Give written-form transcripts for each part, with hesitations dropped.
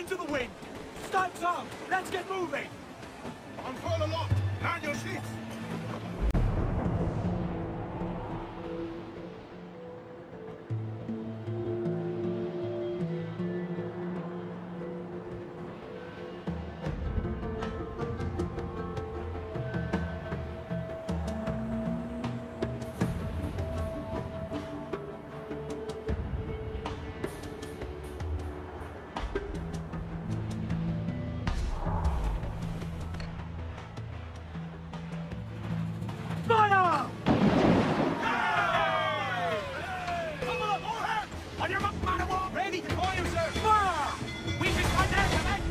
into the wind! Stipes up! Let's get moving! On full aloft! Man your sheets! Fire! Come on, all hands! On your mark, man of war! Ready to call you, sir! Fire! We just got there, command!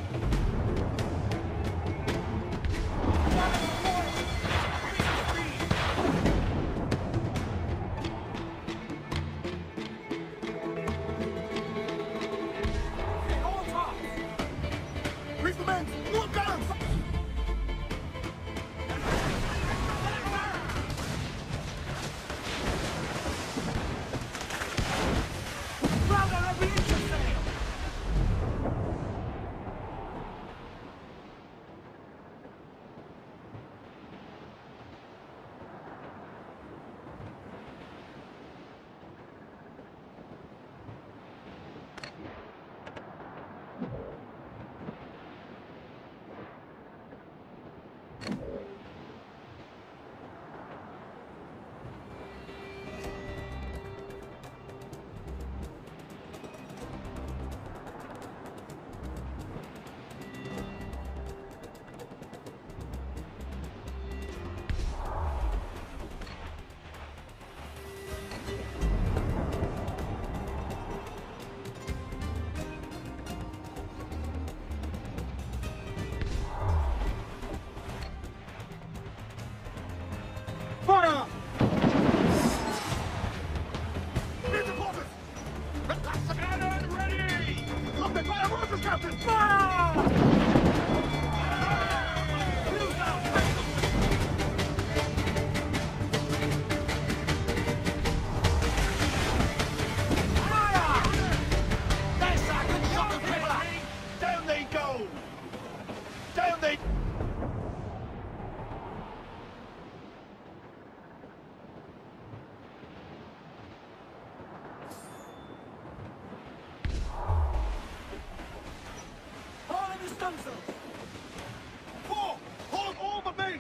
All tops! Brief the men! More guns! Round on every inch of sail! Fire! Into quarters! Cannon ready! Lock the fire rifles, Captain! Fire! Yes, I can shot the crippler! Down they go! Down they... All in the stunsail! 4! Hold all the main!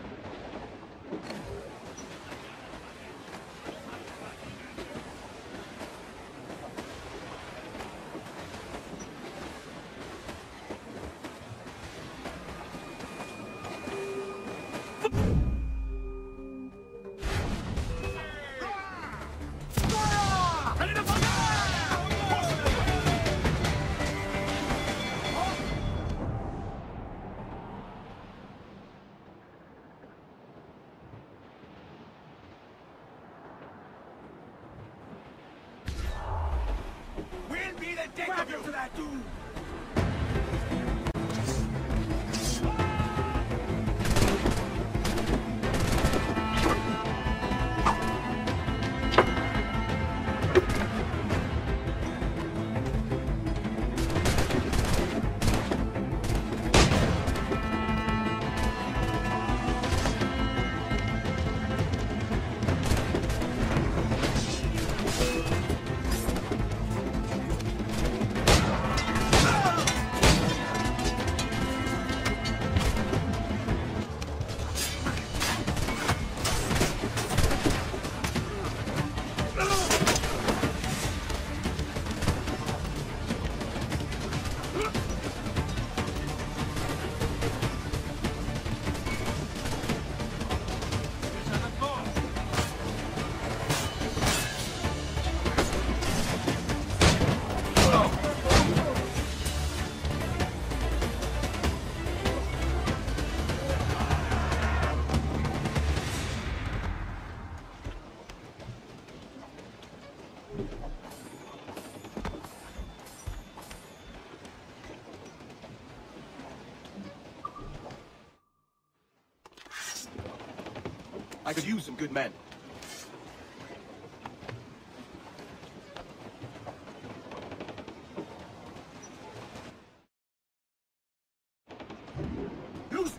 Fire! Ready to fire! We'll be the death Grab of you! into that dude! I could use some good men.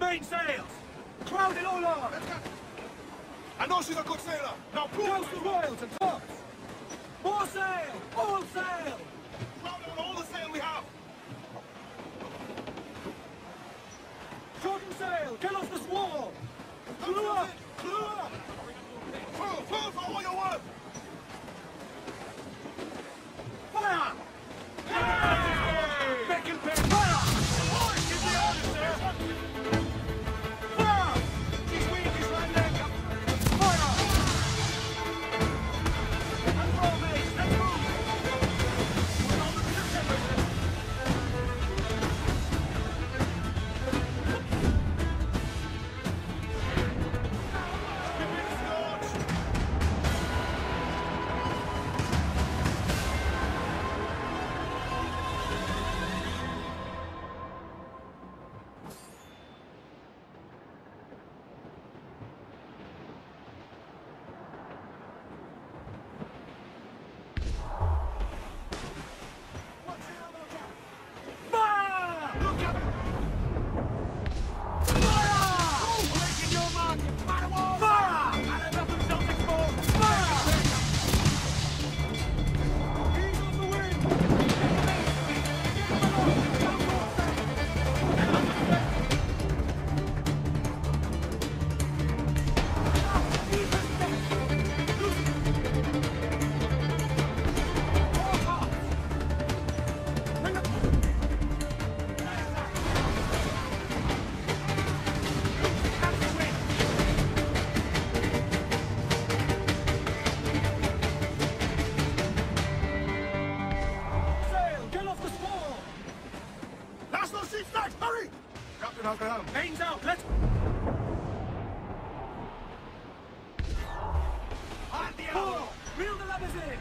Main sails! Crowd it all on! I know she's a good sailor. Now prove Douse it. the royals and tops! More sail! All sail! Crowd on all the sail we have. Shorten sail! Get off the squall! Crew up! Crew up! Full for all your worth. Fire! Back and back! Fire! Boys, give the orders, sir. Fire! He's weak, he's right leg. Fire! And roll, mates! Let's move! We're on the pivot. Give me the scorch. Fire! Look at him. Fire! Breaking your mark. Firewall. Fire! And another Celtic ball. Fire! Ease on the wind! Sail! Get off the squall! National sheet stacks. Hurry. Captain, how's the helm? Mains out! Let's... Hand the Pull! elbow. Reel the levers in!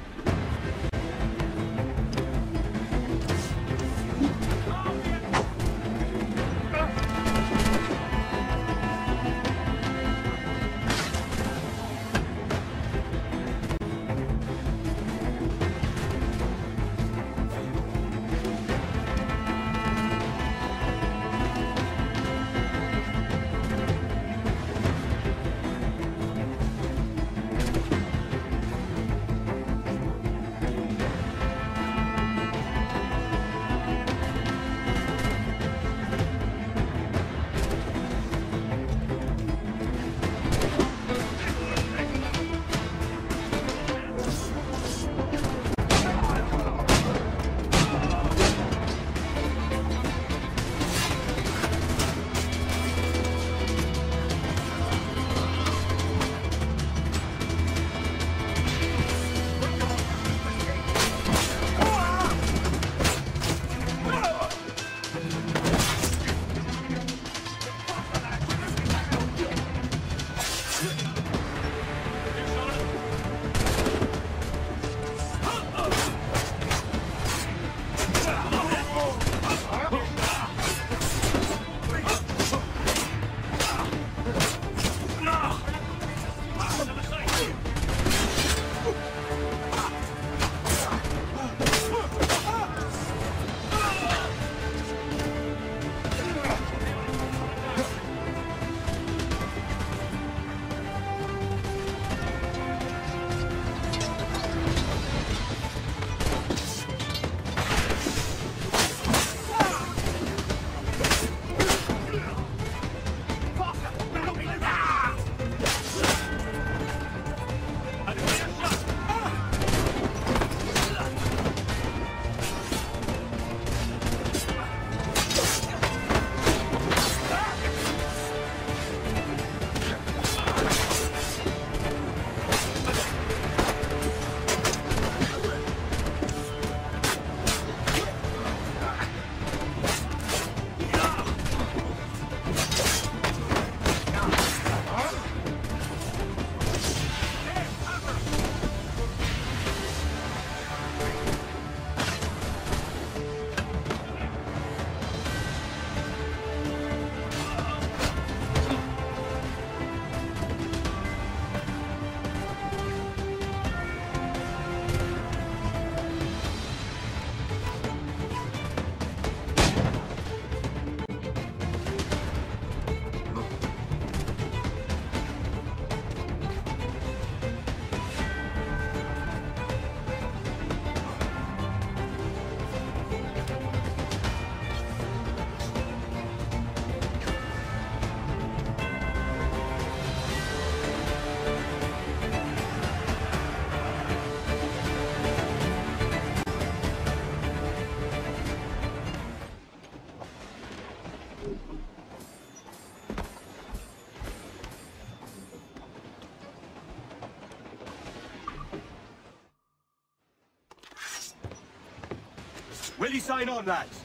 Will you sign on, lads?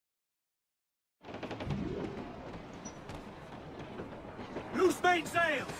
Loose main sails!